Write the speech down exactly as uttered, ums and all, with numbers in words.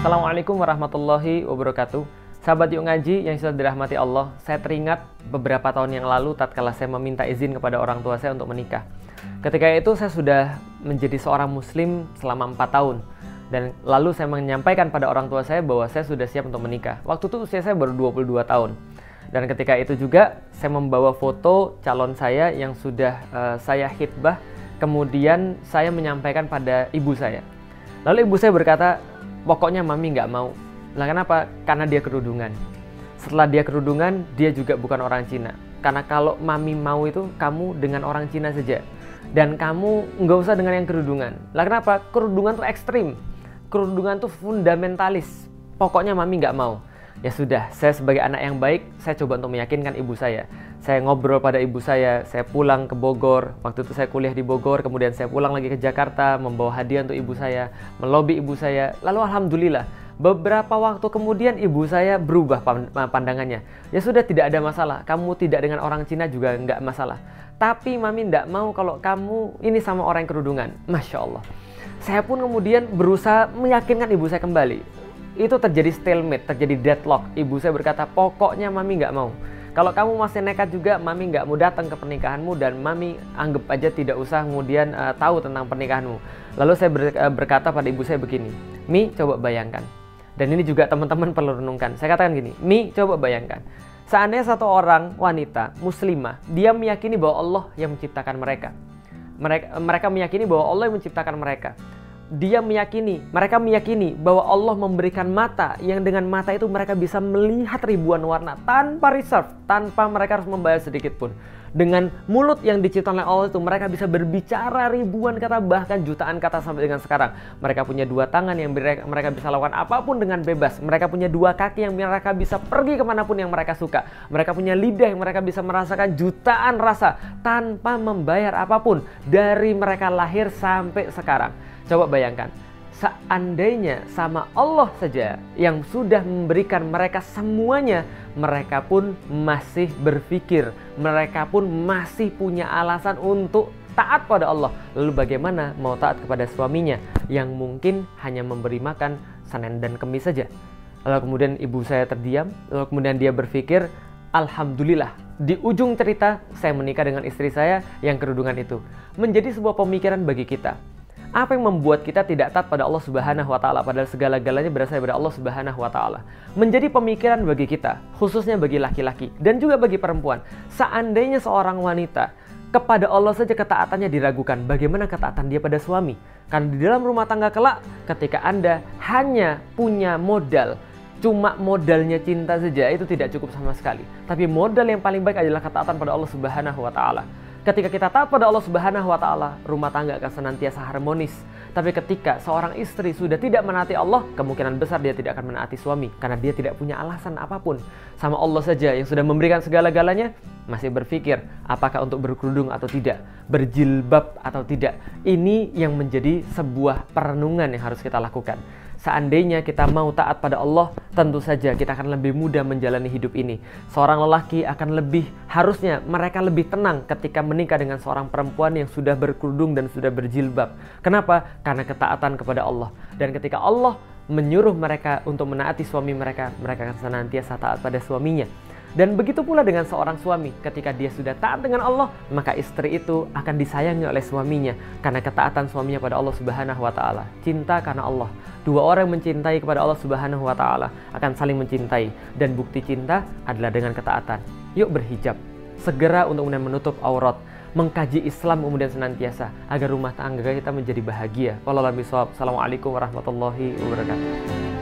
Assalamualaikum warahmatullahi wabarakatuh. Sahabat Yuk Ngaji yang sudah dirahmati Allah, saya teringat beberapa tahun yang lalu tatkala saya meminta izin kepada orang tua saya untuk menikah. Ketika itu saya sudah menjadi seorang muslim selama empat tahun. Dan lalu saya menyampaikan pada orang tua saya bahwa saya sudah siap untuk menikah. Waktu itu usia saya baru dua puluh dua tahun. Dan ketika itu juga saya membawa foto calon saya yang sudah uh, saya khitbah. Kemudian saya menyampaikan pada ibu saya. Lalu ibu saya berkata, pokoknya mami nggak mau. Lah kenapa? Karena dia kerudungan. Setelah dia kerudungan, dia juga bukan orang Cina. Karena kalau mami mau itu, kamu dengan orang Cina saja. Dan kamu nggak usah dengan yang kerudungan. Lah kenapa? Kerudungan tuh ekstrim. Kerudungan tuh fundamentalis. Pokoknya mami nggak mau. Ya sudah, saya sebagai anak yang baik, saya coba untuk meyakinkan ibu saya. Saya ngobrol pada ibu saya, saya pulang ke Bogor. Waktu itu saya kuliah di Bogor, kemudian saya pulang lagi ke Jakarta, membawa hadiah untuk ibu saya, melobi ibu saya. Lalu alhamdulillah, beberapa waktu kemudian ibu saya berubah pandangannya. Ya sudah, tidak ada masalah, kamu tidak dengan orang Cina juga nggak masalah. Tapi mami nggak mau kalau kamu ini sama orang yang kerudungan. Masya Allah. Saya pun kemudian berusaha meyakinkan ibu saya kembali. Itu terjadi stalemate, terjadi deadlock. Ibu saya berkata, pokoknya mami nggak mau. Kalau kamu masih nekat juga, mami nggak mau datang ke pernikahanmu dan mami anggap aja tidak usah kemudian uh, tahu tentang pernikahanmu. Lalu saya ber, uh, berkata pada ibu saya begini, Mi, coba bayangkan. Dan ini juga teman-teman perlu renungkan. Saya katakan gini, Mi, coba bayangkan. Seandainya satu orang wanita muslimah, dia meyakini bahwa Allah yang menciptakan mereka. Mereka, mereka meyakini bahwa Allah yang menciptakan mereka. Dia meyakini, mereka meyakini bahwa Allah memberikan mata yang dengan mata itu mereka bisa melihat ribuan warna tanpa reserve, tanpa mereka harus membayar sedikit pun. Dengan mulut yang diciptakan oleh Allah itu mereka bisa berbicara ribuan kata, bahkan jutaan kata sampai dengan sekarang. Mereka punya dua tangan yang mereka bisa lakukan apapun dengan bebas. Mereka punya dua kaki yang mereka bisa pergi kemanapun yang mereka suka. Mereka punya lidah yang mereka bisa merasakan jutaan rasa tanpa membayar apapun dari mereka lahir sampai sekarang. Coba bayangkan, seandainya sama Allah saja yang sudah memberikan mereka semuanya, mereka pun masih berpikir, mereka pun masih punya alasan untuk taat pada Allah. Lalu bagaimana mau taat kepada suaminya yang mungkin hanya memberi makan Senin dan Kamis saja? Lalu kemudian ibu saya terdiam, lalu kemudian dia berpikir, alhamdulillah, di ujung cerita saya menikah dengan istri saya yang kerudungan itu. Menjadi sebuah pemikiran bagi kita. Apa yang membuat kita tidak taat pada Allah Subhanahu wa taala padahal segala-galanya berasal dari Allah Subhanahu wa taala? Menjadi pemikiran bagi kita, khususnya bagi laki-laki dan juga bagi perempuan. Seandainya seorang wanita kepada Allah saja ketaatannya diragukan, bagaimana ketaatan dia pada suami? Karena di dalam rumah tangga kelak, ketika Anda hanya punya modal, cuma modalnya cinta saja, itu tidak cukup sama sekali. Tapi modal yang paling baik adalah ketaatan pada Allah Subhanahu wa taala. Ketika kita taat pada Allah Subhanahu wa taala, rumah tangga akan senantiasa harmonis. Tapi ketika seorang istri sudah tidak menaati Allah, kemungkinan besar dia tidak akan menaati suami karena dia tidak punya alasan apapun. Sama Allah saja yang sudah memberikan segala-galanya, masih berpikir apakah untuk berkerudung atau tidak, berjilbab atau tidak. Ini yang menjadi sebuah perenungan yang harus kita lakukan. Seandainya kita mau taat pada Allah, tentu saja kita akan lebih mudah menjalani hidup ini. Seorang lelaki akan lebih, harusnya mereka lebih tenang ketika menikah dengan seorang perempuan yang sudah berkerudung dan sudah berjilbab. Kenapa? Karena ketaatan kepada Allah. Dan ketika Allah menyuruh mereka untuk menaati suami mereka, mereka akan senantiasa taat pada suaminya. Dan begitu pula dengan seorang suami, ketika dia sudah taat dengan Allah, maka istri itu akan disayangi oleh suaminya karena ketaatan suaminya pada Allah Subhanahu wa taala. Cinta karena Allah. Dua orang yang mencintai kepada Allah Subhanahu wa taala akan saling mencintai, dan bukti cinta adalah dengan ketaatan. Yuk berhijab, segera untuk kemudian menutup aurat, mengkaji Islam kemudian senantiasa agar rumah tangga kita menjadi bahagia. Wallahu a'lam bishawab. Assalamualaikum warahmatullahi wabarakatuh.